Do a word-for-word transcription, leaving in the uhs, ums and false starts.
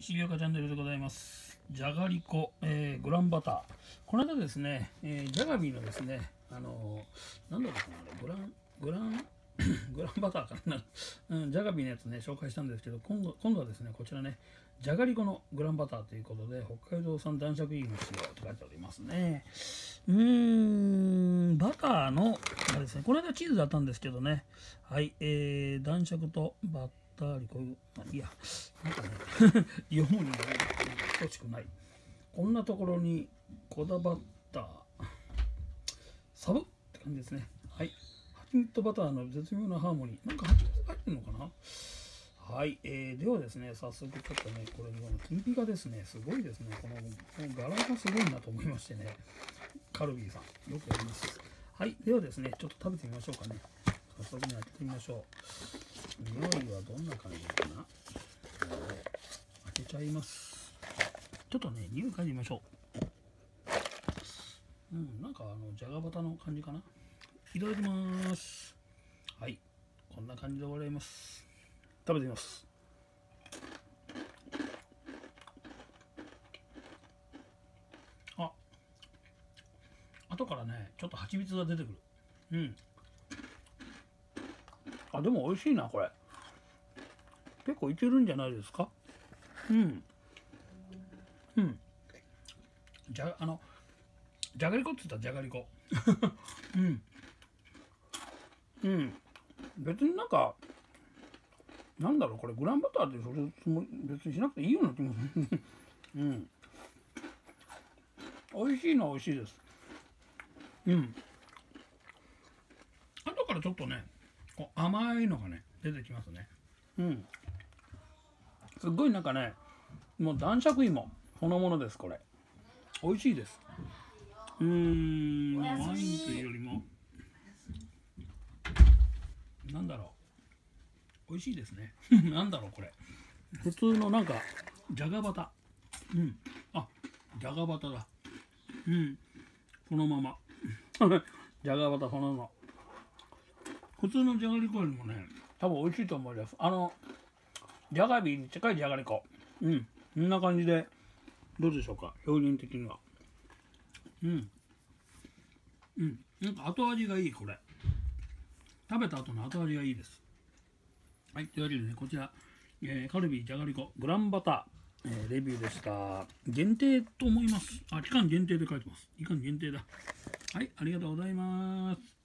重岡チャンネルでございます。じゃがりこ、えー、グランバター。この間ですね、えー、ジャガビーのですね、あのー、なんだろうかな、あれ、グラン、グラン、グランバターかな、うん、ジャガビーのやつね、紹介したんですけど、今度、今度はですね、こちらね、じゃがりこのグランバターということで、北海道産男爵インを使用と書いておりますね。うーん、バターの、あれですね、この間チーズだったんですけどね、はい、えー、男爵とバターリこういう、まあ、いや、なんかね、読むには等しくない。こんなところにこだわったサブって感じですね。はい。ハチミツとバターの絶妙なハーモニー。なんかハチミツ入ってるのかな。はい、えー、ではですね、早速ちょっとね、これの金ピカですね、すごいですね。この、この柄がすごいなと思いましてね、カルビーさん、よくやります。はい、ではですね、ちょっと食べてみましょうかね。早速ね、開けてみましょう。匂いはどんな感じかな。開けちゃいます。ちょっとね、匂い嗅いでみましょう。うん、なんかあの、じゃがバタの感じかな。いただきます。はい、こんな感じでございます。食べてみます。あ、後からね、ちょっと蜂蜜が出てくる。うん。あ、でも美味しいな、これ。結構いけるんじゃないですか。うん。うん。じゃ、あの、じゃがりこって言ったらじゃがりこ。うん。うん。別になんか、なんだろう、これグランバターってそれつも別にしなくていいような気もする。うん。美味しいのは美味しいです。うん。後からちょっとね、こう甘いのがね、出てきますね。うん。すっごいなんかね、もう男爵芋そのものです、これ。美味しいです。うーん、ワインというよりも、なんだろう。美味しいですね。なんだろう、これ。普通のなんか、じゃがバタ。うん。あ、じゃがバタだ。うん。そのまま。じゃがバタそのまま。普通のじゃがりこよりもね、多分美味しいと思います。あの、じゃがビーに近いじゃがりこ。うん。こんな感じで、どうでしょうか、表現的には。うん。うん。なんか後味がいい、これ。食べた後の後味がいいです。はい。というわけでね、こちら、えー、カルビーじゃがりこグランバター、えー、レビューでした。限定と思います。あ、期間限定で書いてます。期間限定だ。はい。ありがとうございます。